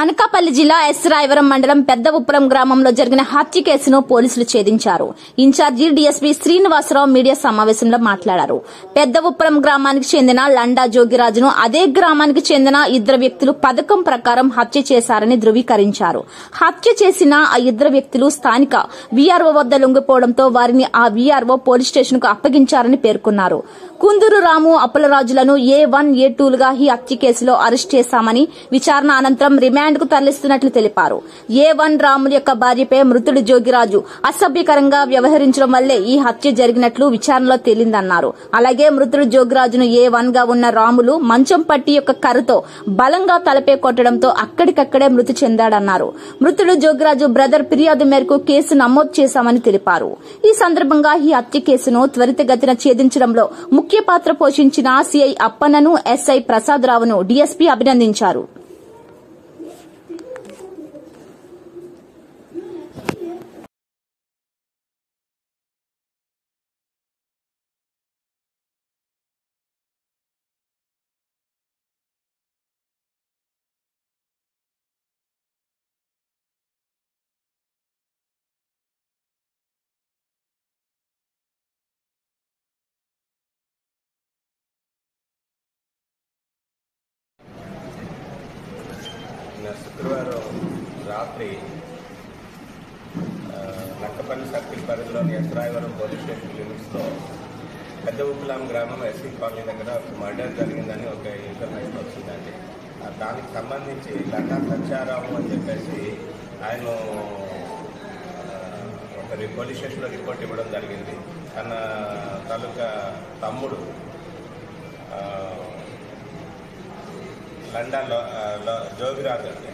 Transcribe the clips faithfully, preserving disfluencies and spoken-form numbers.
అనకాపల్లి జిల్లా ఎస్ రాయవరం మండలం పెద్ద ఉప్పలం గ్రామంలో జరిగిన హత్య కేసును పోలీసులు ఛేదించారు. ఇన్ఛార్జి డీఎస్పీ శ్రీనివాసరావు మీడియా సమావేశంలో మాట్లాడారు. పెద్ద ఉప్పలం గ్రామానికి చెందిన లండా జోగిరాజును అదే గ్రామానికి చెందిన ఇద్దరు వ్యక్తులు పథకం ప్రకారం హత్య చేశారని ధృవీకరించారు. హత్య చేసిన ఆ ఇద్దరు వ్యక్తులు స్థానిక వీఆర్ఓ వద్ద లొంగిపోవడంతో వారిని ఆ వీఆర్ఓ పోలీస్ స్టేషన్ కు అప్పగించారని పేర్కొన్నారు. కుందూరు రాము అప్పలరాజులను ఏ వన్ ఏ టూలుగా ఈ హత్య కేసులో అరెస్ట్ చేశామని విచారణ అనంతరం రిమాండ్ కు తరలిస్తున్నట్లు తెలిపారు. ఏ వన్ రాముల యొక్క భార్యపై మృతుడు జోగిరాజు అసభ్యకరంగా వ్యవహరించడం వల్లే ఈ హత్య జరిగినట్లు విచారణలో తేలిందన్నారు. అలాగే మృతుడు జోగిరాజును ఏ వన్ గా ఉన్న రాములు మంచం పట్టి యొక్క కర్రతో బలంగా తలపై కొట్టడంతో అక్కడికక్కడే మృతి చెందాడన్నారు. మృతుడు జోగిరాజు బ్రదర్ ఫిర్యాదు మేరకు కేసు నమోదు చేశామని తెలిపారు. ఈ సందర్భంగా ఈ హత్య కేసును త్వరితగతిన ఛేదించడంలో ముఖ్య పాత్ర పోషించిన సిఐ అప్పన్నను ఎస్ఐ ప్రసాద్ రావును డీఎస్పీ అభినందించారు. శుక్రవారం రాత్రి నక్కపల్లి సర్కిల్ పరిధిలోని ఎస్ రాయవరం పోలీస్ స్టేషన్ లిమిట్స్లో పెద్ద ఉప్పలం గ్రామం ఎస్సీ కాలనీ దగ్గర ఒక మర్డర్ జరిగిందని ఒక ఇన్ఫర్మేషన్ వచ్చిందండి. దానికి సంబంధించి లండా సత్యారావు అని చెప్పేసి ఆయన ఒక పోలీస్ స్టేషన్లో రిపోర్ట్ ఇవ్వడం జరిగింది. తన తాలూకా తమ్ముడు లండా జోగిరాజు అండి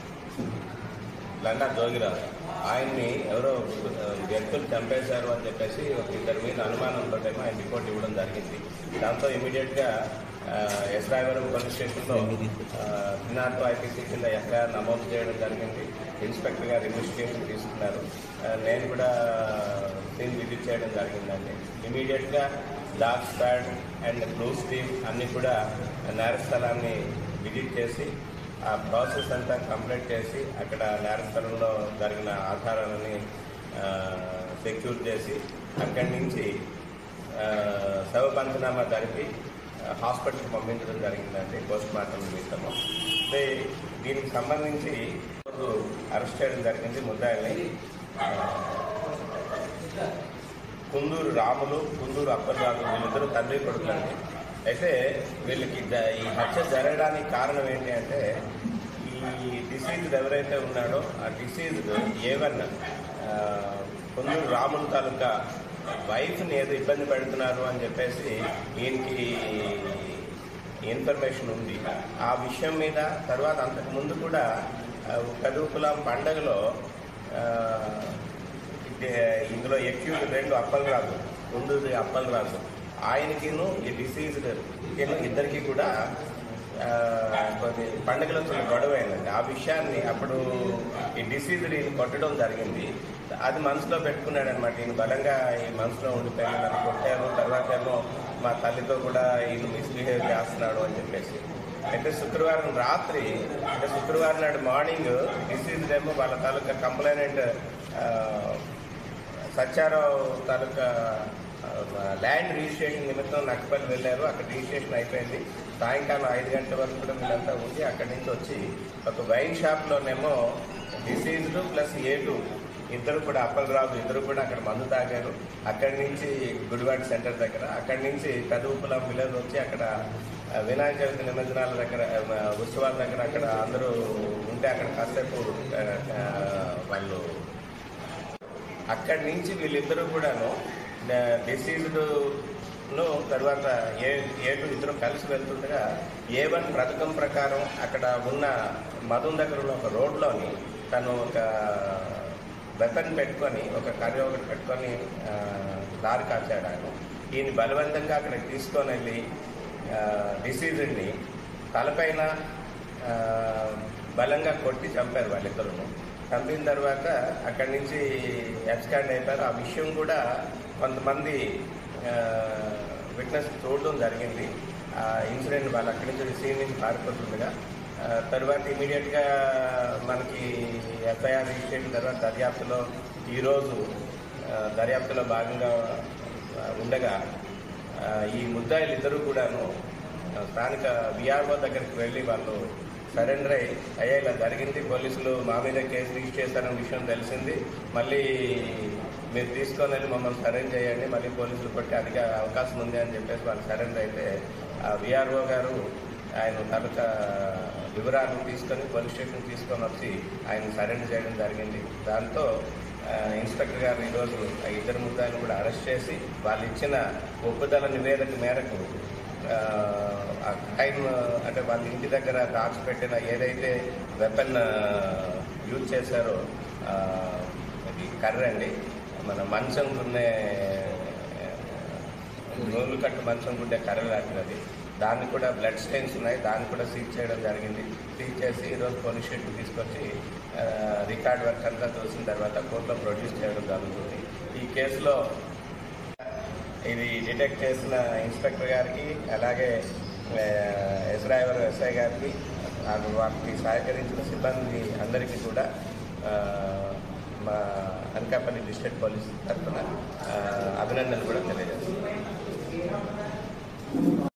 లండా జోగిరాజు ఆయన్ని ఎవరో వ్యక్తులు చంపేశారు అని చెప్పేసి ఒక ఇద్దరి మీద అనుమానంతో ఆయన రిపోర్ట్ ఇవ్వడం జరిగింది. దాంతో ఇమీడియట్గా ఎస్ రాయవరం పోలీస్ స్టేషన్లో ఫినార్తో ఐపీసీ కింద ఎఫ్ఐఆర్ నమోదు చేయడం జరిగింది. ఇన్స్పెక్టర్ గారు ఇన్వెస్టిగేషన్ తీసుకున్నారు. నేను కూడా సీన్ విజిట్ చేయడం జరిగిందండి. ఇమీడియట్గా dog squad and clues team అన్నీ కూడా నేర స్థలాన్ని విజిట్ చేసి ఆ ప్రాసెస్ అంతా కంప్లీట్ చేసి అక్కడ నేర స్థలంలో జరిగిన ఆధారాలని సెక్యూర్ చేసి అక్కడి నుంచి శవ పంచనామా జరిపి హాస్పిటల్కి పంపించడం జరిగిందండి పోస్ట్ మార్టం నిమిత్తము. అంటే దీనికి సంబంధించి అరెస్ట్ చేయడం జరిగింది. ముద్దాయిల్ని కుందూరు రాములు కుందూరు అప్పలరాజు వీళ్ళిద్దరూ తండ్రి కొడుకులండి. అయితే వీళ్ళకి ఈ హత్య జరగడానికి కారణం ఏంటి అంటే ఈ డిసీజ్డ్ ఎవరైతే ఉన్నాడో ఆ డిసీజ్డ్ ఏవన్ కుందూరు రాములు తాలూకా వైఫ్ని ఏదో ఇబ్బంది పెడుతున్నారు అని చెప్పేసి ఈయనకి ఇన్ఫర్మేషన్ ఉంది. ఆ విషయం మీద తర్వాత అంతకు ముందు కూడా పెద్ద ఉప్పలం పండగలో ఇందులో ఎక్యూజ్ రెండు అప్పలరాజు కుందూరు అప్పలరాజు ఆయనకిను ఈ డిసీజ్డ్ ఇద్దరికి కూడా కొన్ని పండుగలో చాలా గొడవ అయిందండి. ఆ విషయాన్ని అప్పుడు ఈ డిసీజ్డ్ ఈయన కొట్టడం జరిగింది. అది మనసులో పెట్టుకున్నాడు అనమాట. ఈయన బలంగా ఈ మనసులో ఉండిపోయాడు, నన్ను కొట్టారు, తర్వాత ఏమో మా తల్లితో కూడా ఈయన మిస్బిహేవ్ చేస్తున్నాడు అని చెప్పేసి. అయితే శుక్రవారం రాత్రి అంటే శుక్రవారం నాడు మార్నింగ్ డిసీజ్డ్ ఏమో వాళ్ళ తాలూకా కంప్లైనెంట్ సత్యారావు తాలూకా ల్యాండ్ రిజిస్ట్రేషన్ నిమిత్తం నక్కపల్లి వెళ్ళారు. అక్కడ రిజిస్ట్రేషన్ అయిపోయింది. సాయంకాలం ఐదు గంటల వరకు కూడా వీళ్ళంతా ఉండి అక్కడి నుంచి వచ్చి ఒక వైన్ షాప్లోనేమో డిసీజ్డ్ ప్లస్ ఏటు ఇద్దరు కూడా అప్పలరాజు ఇద్దరు కూడా అక్కడ మందు తాగారు. అక్కడి నుంచి గుడివాడ సెంటర్ దగ్గర అక్కడి నుంచి పెద్ద ఉప్పలం విలేజ్ వచ్చి అక్కడ వినాయక చవితి నిమజ్జనాల దగ్గర ఉత్సవాల దగ్గర అక్కడ అందరూ ఉంటే అక్కడ కాసేపు వాళ్ళు అక్కడి నుంచి వీళ్ళిద్దరూ కూడాను డిసీజ్డ్ను తర్వాత ఏ ఏటు ఇద్దరు కలిసి వెళ్తుండగా ఏ వన్ పథకం ప్రకారం అక్కడ ఉన్న మధుం దగ్గర ఉన్న ఒక రోడ్లోని తను ఒక వెపన్ పెట్టుకొని ఒక కర్రీ ఒకటి పెట్టుకొని దారి కాచాడు. ఆయన ఈయన బలవంతంగా అక్కడికి తీసుకొని వెళ్ళి డిసీజ్డ్ని తలపైన బలంగా కొట్టి చంపారు వాళ్ళిద్దరును. చంపిన తర్వాత అక్కడి నుంచి ఎక్స్కాండ్ అయిపోయారు. ఆ విషయం కూడా కొంతమంది విట్నెస్ చూడడం జరిగింది. ఆ ఇన్సిడెంట్ వాళ్ళు అక్కడి నుంచి సీన్ నుంచి పారిపోతుండగా తర్వాత ఇమీడియట్గా మనకి ఎఫ్ఐఆర్ రిజిస్టర్ అయిన తర్వాత దర్యాప్తులో ఈరోజు దర్యాప్తులో భాగంగా ఉండగా ఈ ముద్దాయిలు ఇద్దరు కూడాను స్థానిక విఆర్ఓ దగ్గరికి వెళ్ళి వాళ్ళు సరెండర్ అయ్యి అయ్యా ఇలా జరిగింది, పోలీసులు మా మీద కేసు రిజిస్టర్ చేశారన్న విషయం తెలిసింది, మళ్ళీ మీరు తీసుకొని వెళ్ళి మమ్మల్ని సరెండర్ చేయండి, మళ్ళీ పోలీసులు కొట్టి అడిగే అవకాశం ఉంది అని చెప్పేసి వాళ్ళు సరెండర్ అయితే ఆ విఆర్ఓ గారు ఆయన తాలూకా వివరాలు తీసుకొని పోలీస్ స్టేషన్ తీసుకొని వచ్చి ఆయన సరెండర్ చేయడం జరిగింది. దాంతో ఇన్స్పెక్టర్ గారు ఈరోజు ఆ ఇద్దరు ముద్దాయిలు కూడా అరెస్ట్ చేసి వాళ్ళు ఇచ్చిన ఒప్పుదల నివేదిక మేరకు ఆ క్రైమ్ అంటే వాళ్ళ ఇంటి దగ్గర దాచిపెట్టిన ఏదైతే వెపన్ యూజ్ చేశారో అది కర్ర అండి, మన మంచం గున్నే నూలు కట్టు మంచం గుండే కర్ర లాంటిది, దాన్ని కూడా బ్లడ్ స్టెయిన్స్ ఉన్నాయి, దాన్ని కూడా సీజ్ చేయడం జరిగింది. సీజ్ చేసి ఈరోజు పోలీస్ స్టేషన్ తీసుకొచ్చి రికార్డ్ వర్క్ అంతా చూసిన తర్వాత కోర్టులో ప్రొడ్యూస్ చేయడం జరుగుతుంది. ఈ కేసులో ఇది డిటెక్ట్ చేసిన ఇన్స్పెక్టర్ గారికి అలాగే ఎస్రాయవరం ఎస్ఐ గారికి వారికి సహకరించిన సిబ్బంది అందరికీ కూడా మా అనకాపల్లి డిస్ట్రిక్ట్ పోలీస్ తరఫున అభినందనలు కూడా తెలియజేస్తున్నాను.